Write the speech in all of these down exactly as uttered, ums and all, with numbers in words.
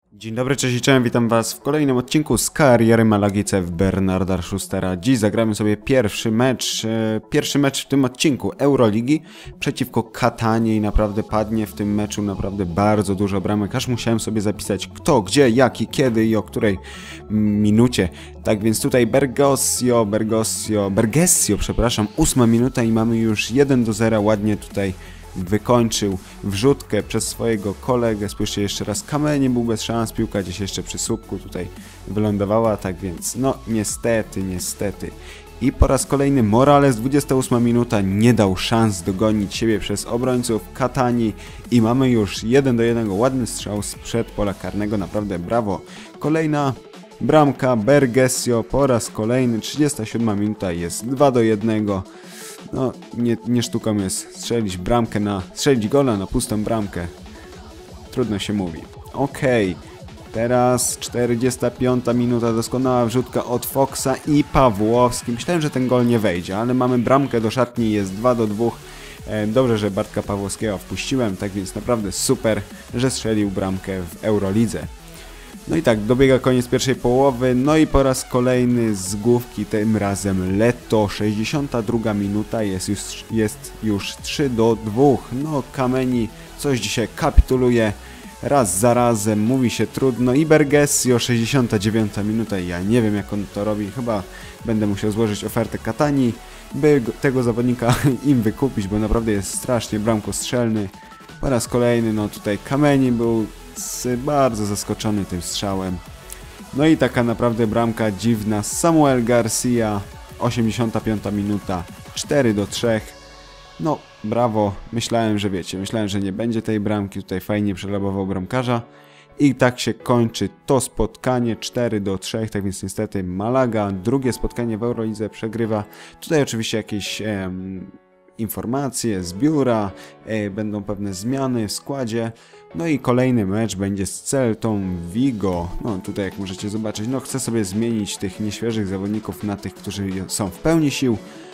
Dzień dobry, cześć i cześć, witam was w kolejnym odcinku z kariery Malagi C F Bernarda Schustera. Dziś zagramy sobie pierwszy mecz, e, pierwszy mecz w tym odcinku Euroligi przeciwko Katanie i naprawdę padnie w tym meczu naprawdę bardzo dużo bramek, aż musiałem sobie zapisać kto, gdzie, jaki, kiedy i o której minucie. Tak więc tutaj Bergosio, Bergosio, Bergesio, przepraszam, ósma minuta i mamy już jeden do zera, ładnie tutaj wykończył wrzutkę przez swojego kolegę. Spójrzcie jeszcze raz, Kamień był bez szans, piłka gdzieś jeszcze przy słupku tutaj wylądowała, tak więc no niestety, niestety. I po raz kolejny Morales, dwudziesta ósma minuta, nie dał szans dogonić siebie przez obrońców Katani i mamy już jeden do jednego, ładny strzał sprzed pola karnego, naprawdę brawo. Kolejna bramka Bergesio po raz kolejny, trzydziesta siódma minuta, jest dwa do jednego. No, nie, nie sztuką jest strzelić bramkę na... strzelić gola na pustą bramkę. Trudno się mówi. Okej. Okay. Teraz czterdziesta piąta minuta, doskonała wrzutka od Foxa i Pawłowski. Myślałem, że ten gol nie wejdzie, ale mamy bramkę do szatni, jest dwa do dwóch. E, dobrze, że Bartka Pawłowskiego wpuściłem, tak więc naprawdę super, że strzelił bramkę w Eurolidze. No i tak, dobiega koniec pierwszej połowy, no i po raz kolejny z główki, tym razem Leto, sześćdziesiąta druga minuta, jest już, jest już trzy do dwóch, no Kameni coś dzisiaj kapituluje, raz za razem, mówi się trudno i Bergesio, sześćdziesiąta dziewiąta minuta, ja nie wiem jak on to robi, chyba będę musiał złożyć ofertę Katani, by tego zawodnika im wykupić, bo naprawdę jest strasznie bramkostrzelny. Po raz kolejny, no tutaj Kameni był bardzo zaskoczony tym strzałem. No i taka naprawdę bramka dziwna. Samuel Garcia, osiemdziesiąta piąta minuta, cztery do trzech. No, brawo. Myślałem, że wiecie, myślałem, że nie będzie tej bramki. Tutaj fajnie przelabował bramkarza. I tak się kończy to spotkanie, cztery do trzech. Tak więc niestety Malaga drugie spotkanie w Eurolidze przegrywa. Tutaj oczywiście jakieś em, informacje z biura, e, będą pewne zmiany w składzie. No i kolejny mecz będzie z Celtą Vigo. No tutaj jak możecie zobaczyć, no chcę sobie zmienić tych nieświeżych zawodników na tych, którzy są w pełni sił,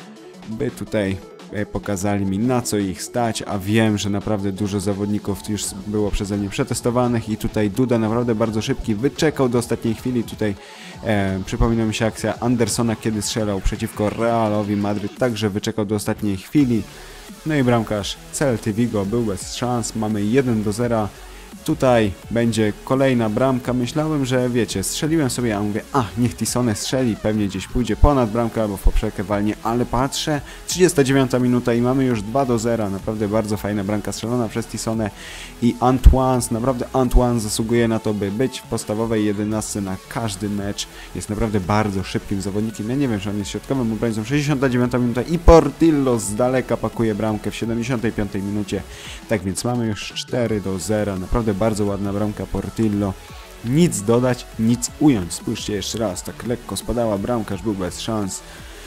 by tutaj pokazali mi na co ich stać, a wiem, że naprawdę dużo zawodników już było przeze mnie przetestowanych i tutaj Duda naprawdę bardzo szybki, wyczekał do ostatniej chwili. Tutaj e, przypomina mi się akcja Andersona, kiedy strzelał przeciwko Realowi Madryt, także wyczekał do ostatniej chwili. No i bramkarz Celty Vigo był bez szans, mamy jeden do zera. Tutaj będzie kolejna bramka. Myślałem, że wiecie, strzeliłem sobie, a mówię, a niech Tisone strzeli, pewnie gdzieś pójdzie ponad bramkę albo w poprzeczkę walnie, ale patrzę, trzydziesta dziewiąta minuta i mamy już dwa do zera. Naprawdę bardzo fajna bramka strzelona przez Tisone i Antoine, naprawdę Antoine zasługuje na to, by być w podstawowej jedenastce na każdy mecz. Jest naprawdę bardzo szybkim zawodnikiem. Ja nie wiem, czy on jest środkowym obrońcą. sześćdziesiąta dziewiąta minuta i Portillo z daleka pakuje bramkę w siedemdziesiątej piątej minucie. Tak więc mamy już cztery do zera. Naprawdę bardzo ładna bramka Portillo. Nic dodać, nic ująć. Spójrzcie jeszcze raz, tak lekko spadała, bramkarz był bez szans.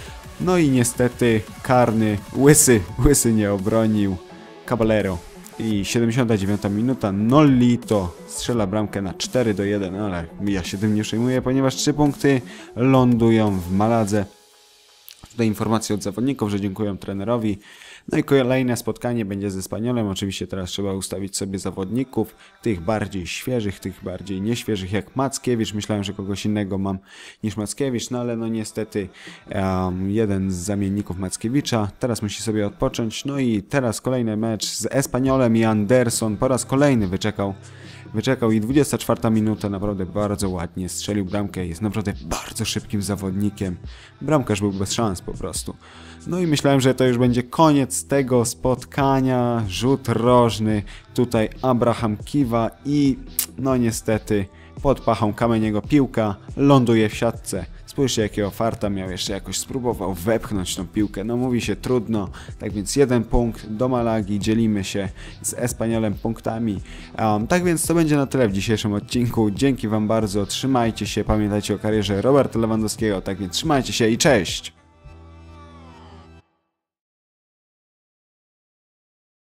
No i niestety karny, łysy, łysy nie obronił Caballero. I siedemdziesiąta dziewiąta minuta, Nolito strzela bramkę na cztery do jeden, ale ja się tym nie przejmuję, ponieważ trzy punkty lądują w Maladze. Tutaj informacje od zawodników, że dziękują trenerowi. No i kolejne spotkanie będzie ze Spaniolem. Oczywiście teraz trzeba ustawić sobie zawodników, tych bardziej świeżych, tych bardziej nieświeżych jak Mackiewicz. Myślałem, że kogoś innego mam niż Mackiewicz, no ale no niestety um, jeden z zamienników Mackiewicza teraz musi sobie odpocząć. No i teraz kolejny mecz z Espaniolem i Anderson po raz kolejny wyczekał. Wyczekał i dwudziesta czwarta minuta, naprawdę bardzo ładnie strzelił bramkę, jest naprawdę bardzo szybkim zawodnikiem. Bramkarz był bez szans po prostu. No i myślałem, że to już będzie koniec tego spotkania, rzut rożny, tutaj Abraham kiwa i no niestety pod pachą Kameniego piłka ląduje w siatce. Spójrzcie jakiego farta miał, jeszcze jakoś spróbował wepchnąć tą piłkę, no mówi się trudno, tak więc jeden punkt do Malagi, dzielimy się z Espaniolem punktami. Um, tak więc to będzie na tyle w dzisiejszym odcinku, dzięki wam bardzo, trzymajcie się, pamiętajcie o karierze Roberta Lewandowskiego, tak więc trzymajcie się i cześć!